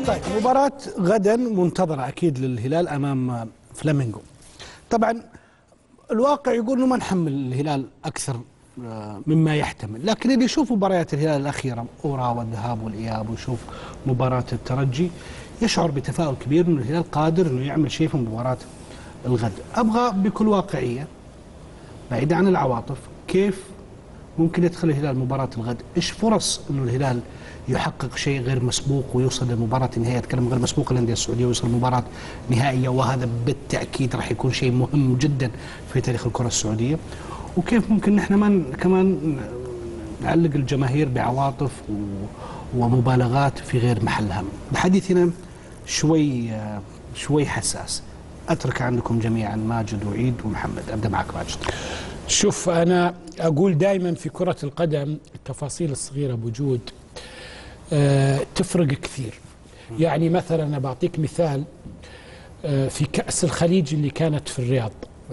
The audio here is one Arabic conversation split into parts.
طيب مباراة غدا منتظرة أكيد للهلال أمام فلامينغو. طبعا الواقع يقول إنه ما نحمل الهلال أكثر مما يحتمل، لكن اللي يشوف مباريات الهلال الأخيرة أورا والذهاب والإياب ويشوف مباراة الترجي يشعر بتفاؤل كبير إنه الهلال قادر إنه يعمل شيء في مباراة الغد. أبغى بكل واقعية بعيدة عن العواطف، كيف ممكن يدخل الهلال مباراة الغد؟ إيش فرص إنه الهلال يحقق شيء غير مسبوق ويوصل لمباراة النهائية؟ أتكلم غير مسبوق الأندية السعودية ويوصل لمباراة نهائية، وهذا بالتأكيد راح يكون شيء مهم جدا في تاريخ الكرة السعودية. وكيف ممكن نحن ما كمان نعلق الجماهير بعواطف ومبالغات في غير محلها؟ الحديث هنا شوي حساس. أترك عندكم جميعا ماجد وعيد ومحمد. أبدأ معك ماجد. شوف، أنا أقول دائما في كرة القدم التفاصيل الصغيرة بوجود تفرق كثير. يعني مثلا أنا بعطيك مثال، في كأس الخليج اللي كانت في الرياض،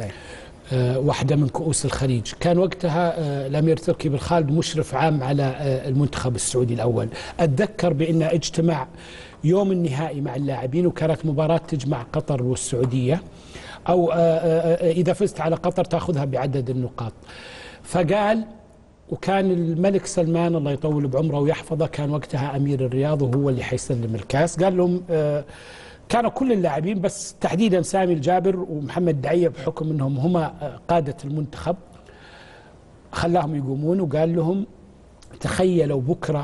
واحدة من كؤوس الخليج، كان وقتها الأمير تركي بن خالد مشرف عام على المنتخب السعودي الأول. أتذكر بأن اجتماع يوم النهائي مع اللاعبين، وكانت مباراة تجمع قطر والسعودية، أو إذا فزت على قطر تأخذها بعدد النقاط. فقال، وكان الملك سلمان الله يطول بعمره ويحفظه كان وقتها أمير الرياض وهو اللي حيسلم الكاس. قال لهم كانوا كل اللاعبين بس تحديدا سامي الجابر ومحمد دعية بحكم أنهم هما قادة المنتخب، خلاهم يقومون وقال لهم تخيلوا بكرة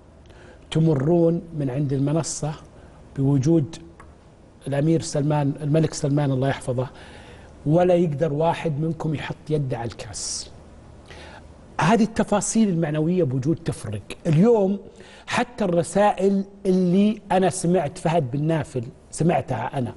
تمرون من عند المنصة بوجود الأمير سلمان الملك سلمان الله يحفظه، ولا يقدر واحد منكم يحط يده على الكاس. هذه التفاصيل المعنوية بوجود تفرق. اليوم حتى الرسائل اللي أنا سمعت فهد بن نافل سمعتها أنا،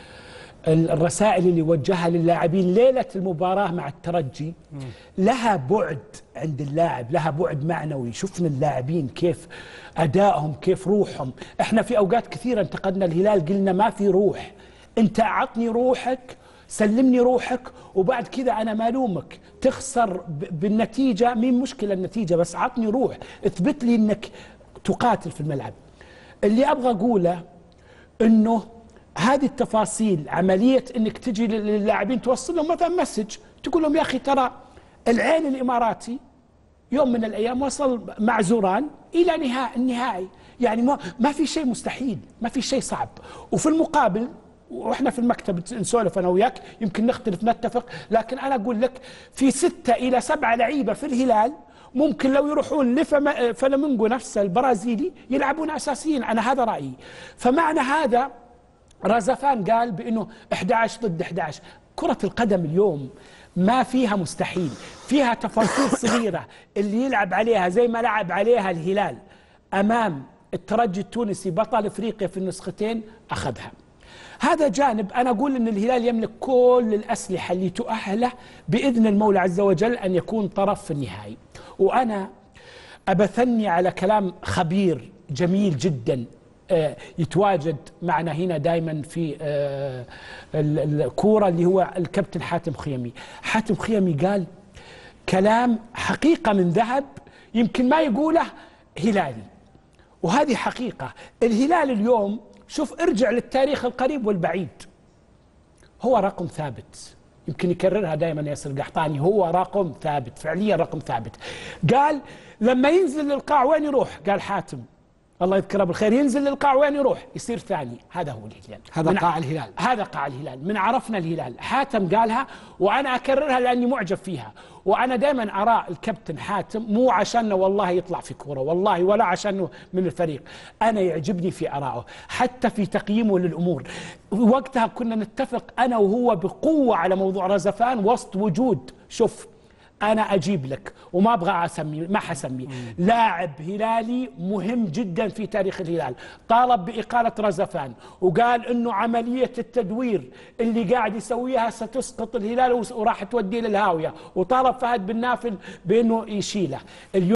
الرسائل اللي وجهها للاعبين ليلة المباراة مع الترجي لها بعد عند اللاعب، لها بعد معنوي. شفنا اللاعبين كيف أدائهم، كيف روحهم. احنا في أوقات كثيرة انتقدنا الهلال، قلنا ما في روح. انت أعطني روحك، سلمني روحك، وبعد كذا أنا ما ألومك. تخسر بالنتيجة، مين مشكلة النتيجة، بس عطني روح، اثبت لي أنك تقاتل في الملعب. اللي أبغى أقوله أنه هذه التفاصيل، عملية أنك تجي للاعبين توصل لهم مثلا مسج، تقول لهم يا أخي ترى العين الإماراتي يوم من الأيام وصل مع زوران إلى النهائي. يعني ما في شيء مستحيل، ما في شيء صعب. وفي المقابل، واحنا في المكتب نسولف انا وياك، يمكن نختلف نتفق، لكن انا اقول لك في 6 إلى 7 لعيبه في الهلال ممكن لو يروحون لفلامينغو نفسه البرازيلي يلعبون اساسيين. انا هذا رايي. فمعنى هذا رازفان قال بانه 11 ضد 11. كره القدم اليوم ما فيها مستحيل، فيها تفاصيل صغيره اللي يلعب عليها زي ما لعب عليها الهلال امام الترجي التونسي بطل افريقيا في النسختين اخذها. هذا جانب. أنا أقول أن الهلال يملك كل الأسلحة اللي تؤهله بإذن المولى عز وجل أن يكون طرف في النهائي. وأنا أبثني على كلام خبير جميل جدا يتواجد معنا هنا دائما في الكورة، اللي هو الكابتن حاتم خيمي. حاتم خيمي قال كلام حقيقة من ذهب يمكن ما يقوله هلالي، وهذه حقيقة. الهلال اليوم، شوف ارجع للتاريخ القريب والبعيد، هو رقم ثابت. يمكن يكررها دائما ياسر القحطاني، هو رقم ثابت، فعليا رقم ثابت. قال لما ينزل للقاع وين يروح؟ قال حاتم الله يذكره بالخير، ينزل للقاع وين يروح؟ يصير ثاني. هذا هو الهلال، هذا قاع الهلال، هذا قاع الهلال. من عرفنا الهلال. حاتم قالها وانا اكررها لاني معجب فيها. وانا دائما ارى الكابتن حاتم مو عشانه والله يطلع في كوره والله، ولا عشانه من الفريق، انا يعجبني في ارائه حتى في تقييمه للامور. وقتها كنا نتفق انا وهو بقوه على موضوع رزفان وسط وجود، شوف أنا أجيب لك وما أبغى أسمي، ما حسمي، لاعب هلالي مهم جدا في تاريخ الهلال طالب بإقالة رزفان، وقال إنه عملية التدوير اللي قاعد يسويها ستسقط الهلال وراح توديه للهاوية، وطالب فهد بن نافل بإنه يشيله.